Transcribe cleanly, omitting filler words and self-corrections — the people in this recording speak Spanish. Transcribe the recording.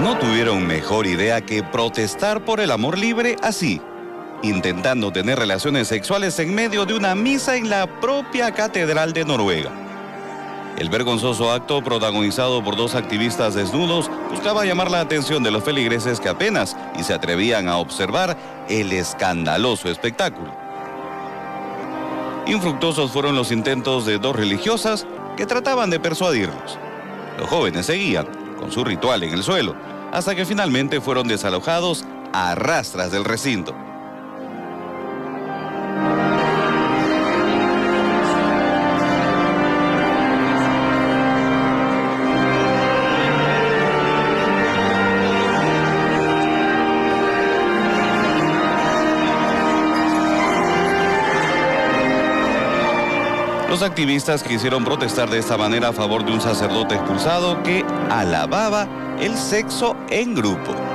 no tuvieron mejor idea que protestar por el amor libre así, intentando tener relaciones sexuales en medio de una misa en la propia Catedral de Noruega. El vergonzoso acto, protagonizado por dos activistas desnudos, buscaba llamar la atención de los feligreses que apenas y se atrevían a observar el escandaloso espectáculo. Infructuosos fueron los intentos de dos religiosas que trataban de persuadirlos. Los jóvenes seguían con su ritual en el suelo, hasta que finalmente fueron desalojados a rastras del recinto. Los activistas quisieron protestar de esta manera a favor de un sacerdote expulsado que alababa el sexo en grupo.